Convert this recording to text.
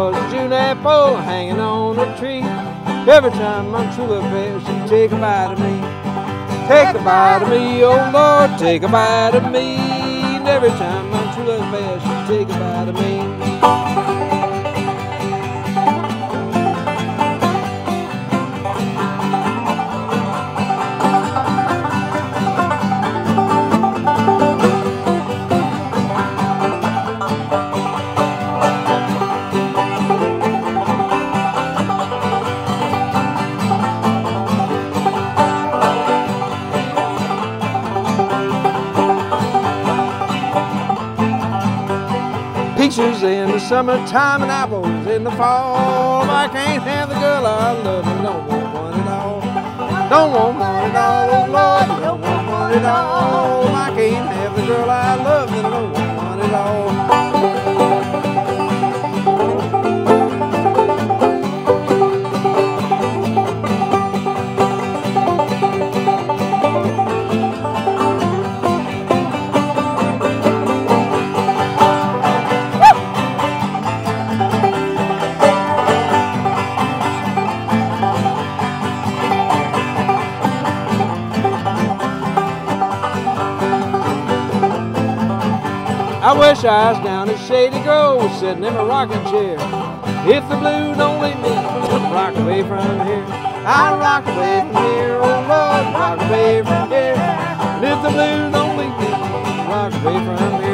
was a June apple hanging on a tree. Every time my true love fails, she'd take a bite of me. Take a bite of me, oh Lord, take a bite of me. And every time my true love fails, she'd take a bite of me. Peaches in the summertime and apples in the fall. I can't have the girl I love and don't want one at all. Don't want one at all, oh Lord, don't want one at all. I can't have the girl I love and don't want one at all. I wish I was down at Shady Grove, sitting in my rocking chair. If the blue don't leave me, I'll rock away from here. I'll rock away from here, oh Lord, rock away from here. And if the blue don't leave me, I'll rock away from here.